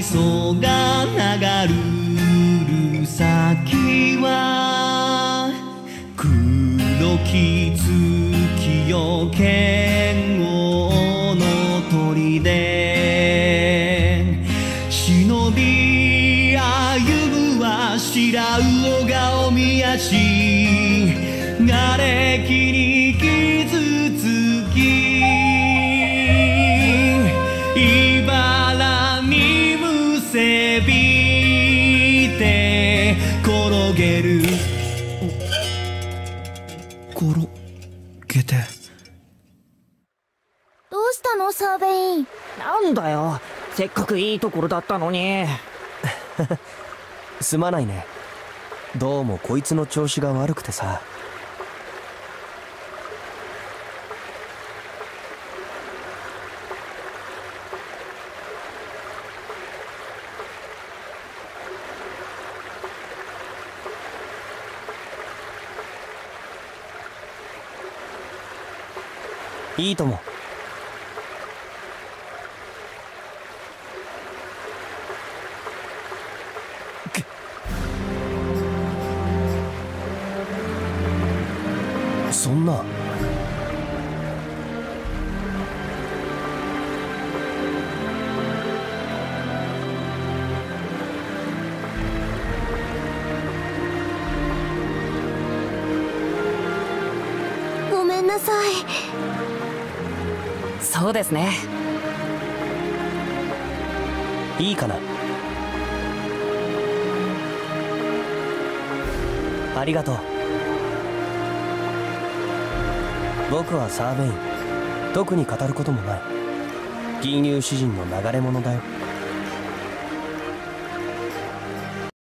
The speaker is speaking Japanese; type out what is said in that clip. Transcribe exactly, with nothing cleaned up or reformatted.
磯が流る先は黒き月よ剣王の砦忍び歩むは白魚が宮し瓦礫に傷つき茨にむせびて転げる転げてどうしたのサーベイン。 なんだよ、せっかくいいところだったのに。 すまないね。どうもこいつの調子が悪くてさ。いいとも。そんな。 ごめんなさい。 そうですね。 いいかな。ありがとう。僕はサーベイン。特に語ることもない。銀融詩人の流れ者だよ。